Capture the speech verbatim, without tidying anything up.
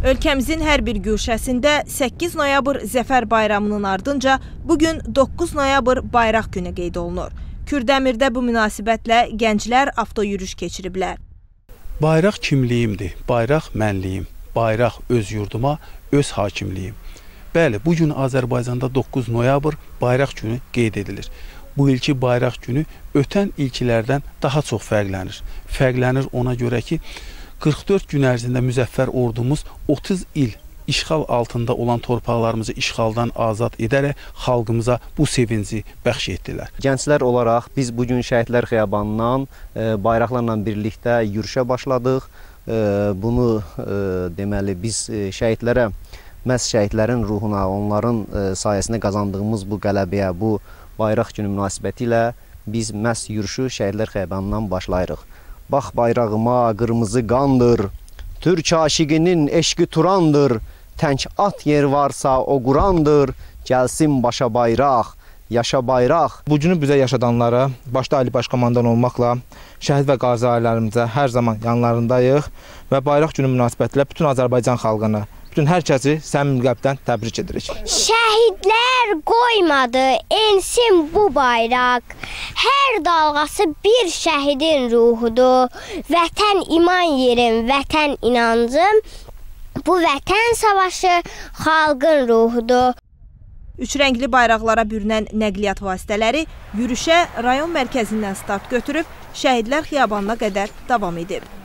Ölkəmizin hər bir güşəsində səkkiz noyabr Zəfər bayramının ardınca bugün doqquz noyabr bayraq günü qeyd olunur. Kürdəmirdə bu münasibətlə gənclər avtoyürüş keçiriblər. Bayraq kimliyimdir, bayraq mənliyim, bayraq öz yurduma, öz hakimliyim. Bəli, bugün Azərbaycanda doqquz noyabr bayraq günü qeyd edilir. Bu ilki bayraq günü ötən ilkilərdən daha çox fərqlənir. Fərqlənir ona görə ki, qırx dörd gün ərzində müzəffər ordumuz otuz il işğal altında olan torpaqlarımızı işğaldan azad edərək xalqımıza bu sevinci bəxş etdilər. Gənclər olaraq biz bugün Şəhidlər Xiyabanından e, bayraqlarla birlikdə yürüşə başladıq. E, bunu e, deməli biz e, şəhidlərə, məhz şəhidlərin ruhuna, onların e, sayəsində qazandığımız bu qələbəyə, bu bayraq günü münasibətilə biz məhz yürüşü Şəhidlər Xiyabanından başlayırıq. Bax bayrağıma qırmızı qandır, Türk aşiqinin eşqi turandır, tənk at yer varsa o qurandır, gəlsin başa bayraq, yaşa bayraq. Bu günü bizə yaşadanlara, başda Ali Baş Komandan olmaqla, şəhid və qazi ailərimizə hər zaman yanlarındayıq və bayraq günü münasibətilə bütün Azərbaycan xalqını, bütün hər kəsi səmimi qəlbdən təbrik edirik. Şəhidlər qoymadı ensin bu bayraq, hər dalğası bir şəhidin ruhudur. Vətən iman yerim, vətən inancım, bu vətən savaşı xalqın ruhudur. Üç rəngli bayraqlara bürünən nəqliyyat vasitələri yürüşə rayon mərkəzindən start götürüb Şəhidlər Xiyabanına qədər davam edib.